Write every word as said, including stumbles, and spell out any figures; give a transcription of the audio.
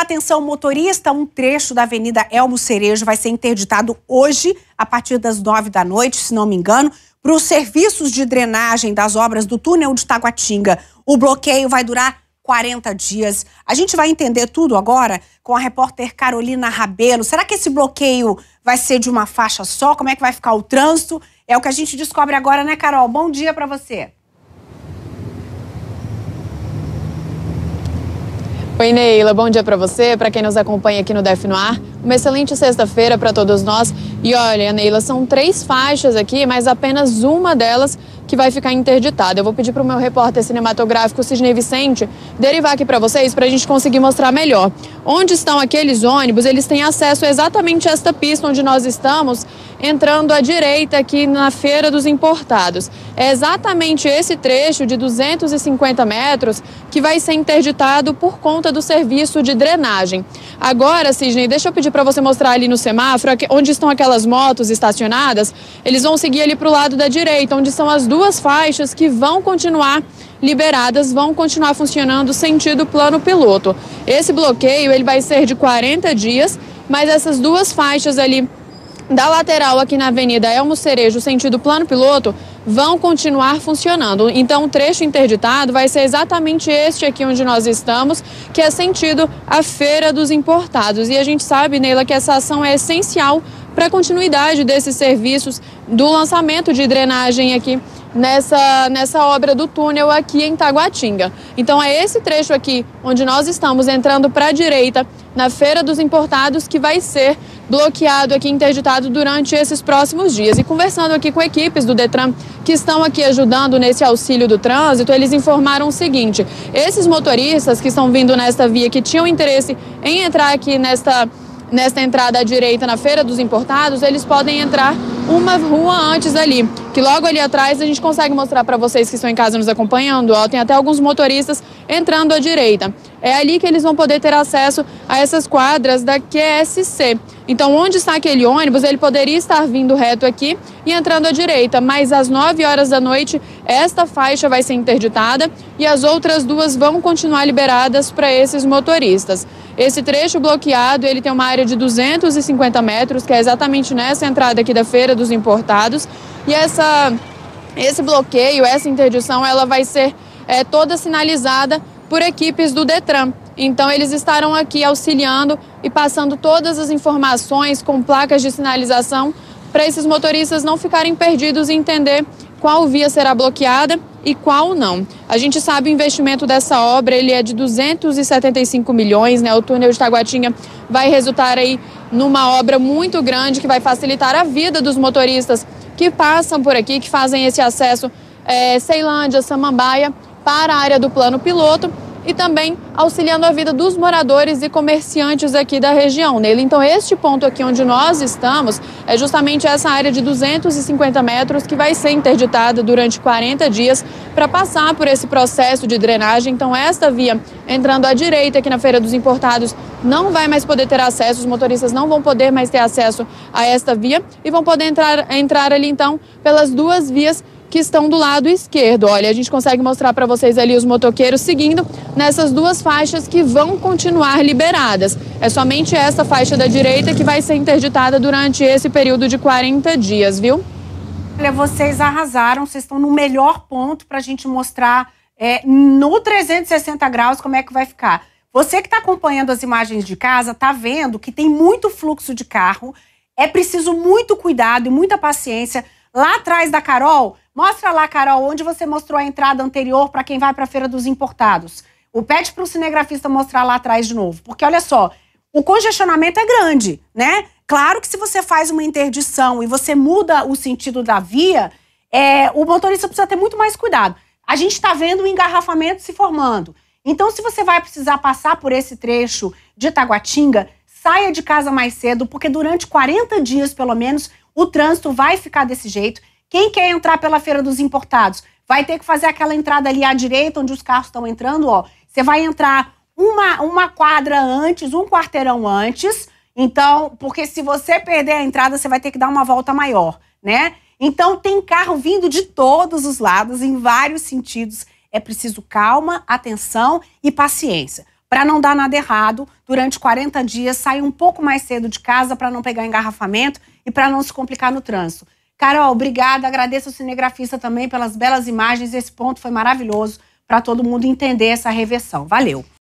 atenção, motorista, um trecho da Avenida Elmo Cerejo vai ser interditado hoje, a partir das nove da noite, se não me engano, para os serviços de drenagem das obras do túnel de Taguatinga. O bloqueio vai durar quarenta dias. A gente vai entender tudo agora com a repórter Carolina Rabelo. Será que esse bloqueio vai ser de uma faixa só? Como é que vai ficar o trânsito? É o que a gente descobre agora, né, Carol? Bom dia para você. Oi, Neila, bom dia para você, para quem nos acompanha aqui no D F no Ar. Uma excelente sexta-feira para todos nós. E olha, Neila, são três faixas aqui, mas apenas uma delas que vai ficar interditada. Eu vou pedir para o meu repórter cinematográfico, Sidney Vicente, derivar aqui para vocês, para a gente conseguir mostrar melhor. Onde estão aqueles ônibus, eles têm acesso a exatamente esta pista onde nós estamos, entrando à direita aqui na Feira dos Importados. É exatamente esse trecho de duzentos e cinquenta metros que vai ser interditado por conta do serviço de drenagem. Agora, Sidney, deixa eu pedir para você mostrar ali no semáforo, onde estão aquelas motos estacionadas. Eles vão seguir ali para o lado da direita, onde são as duas faixas que vão continuar liberadas, vão continuar funcionando sentido plano piloto. Esse bloqueio ele vai ser de quarenta dias, mas essas duas faixas ali da lateral aqui na Avenida Elmo Cerejo, sentido plano piloto, vão continuar funcionando. Então o trecho interditado vai ser exatamente este aqui onde nós estamos, que é sentido a Feira dos Importados. E a gente sabe, Neila, que essa ação é essencial para a continuidade desses serviços do lançamento de drenagem aqui nessa, nessa obra do túnel aqui em Taguatinga. Então é esse trecho aqui onde nós estamos entrando para a direita na Feira dos Importados que vai ser bloqueado aqui, interditado durante esses próximos dias. E conversando aqui com equipes do Detran que estão aqui ajudando nesse auxílio do trânsito, eles informaram o seguinte: esses motoristas que estão vindo nesta via, que tinham interesse em entrar aqui nesta Nesta entrada à direita na Feira dos Importados, eles podem entrar uma rua antes ali, que logo ali atrás a gente consegue mostrar para vocês que estão em casa nos acompanhando, ó, tem até alguns motoristas entrando à direita. É ali que eles vão poder ter acesso a essas quadras da Q S C. Então, onde está aquele ônibus, ele poderia estar vindo reto aqui e entrando à direita, mas às nove horas da noite, esta faixa vai ser interditada e as outras duas vão continuar liberadas para esses motoristas. Esse trecho bloqueado, ele tem uma área de duzentos e cinquenta metros, que é exatamente nessa entrada aqui da Feira dos Importados. E essa, esse bloqueio, essa interdição, ela vai ser é, toda sinalizada por equipes do Detran. Então, eles estarão aqui auxiliando e passando todas as informações com placas de sinalização para esses motoristas não ficarem perdidos e entender qual via será bloqueada e qual não. A gente sabe o investimento dessa obra, ele é de duzentos e setenta e cinco milhões, né? O túnel de Taguatinga vai resultar aí numa obra muito grande que vai facilitar a vida dos motoristas que passam por aqui, que fazem esse acesso é, Ceilândia, Samambaia, para a área do plano piloto e também auxiliando a vida dos moradores e comerciantes aqui da região, nele. Então, este ponto aqui onde nós estamos é justamente essa área de duzentos e cinquenta metros que vai ser interditada durante quarenta dias para passar por esse processo de drenagem. Então, esta via entrando à direita aqui na Feira dos Importados não vai mais poder ter acesso, os motoristas não vão poder mais ter acesso a esta via e vão poder entrar, entrar ali, então, pelas duas vias que estão do lado esquerdo. Olha, a gente consegue mostrar para vocês ali os motoqueiros seguindo nessas duas faixas que vão continuar liberadas. É somente essa faixa da direita que vai ser interditada durante esse período de quarenta dias, viu? Olha, vocês arrasaram, vocês estão no melhor ponto para a gente mostrar é, no trezentos e sessenta graus como é que vai ficar. Você que está acompanhando as imagens de casa, está vendo que tem muito fluxo de carro, é preciso muito cuidado e muita paciência. Lá atrás da Carol, mostra lá, Carol, onde você mostrou a entrada anterior para quem vai para a Feira dos Importados. O pede para o cinegrafista mostrar lá atrás de novo. Porque, olha só, o congestionamento é grande, né? Claro que se você faz uma interdição e você muda o sentido da via, é, o motorista precisa ter muito mais cuidado. A gente está vendo o engarrafamento se formando. Então, se você vai precisar passar por esse trecho de Taguatinga, saia de casa mais cedo, porque durante quarenta dias, pelo menos, o trânsito vai ficar desse jeito. Quem quer entrar pela Feira dos Importados vai ter que fazer aquela entrada ali à direita, onde os carros estão entrando, ó. Você vai entrar uma, uma quadra antes, um quarteirão antes. Então, porque se você perder a entrada, você vai ter que dar uma volta maior, né? Então, tem carro vindo de todos os lados, em vários sentidos. É preciso calma, atenção e paciência. para não dar nada errado. Durante quarenta dias, sair um pouco mais cedo de casa para não pegar engarrafamento e para não se complicar no trânsito. Carol, obrigada. Agradeço ao cinegrafista também pelas belas imagens. Esse ponto foi maravilhoso para todo mundo entender essa reversão. Valeu!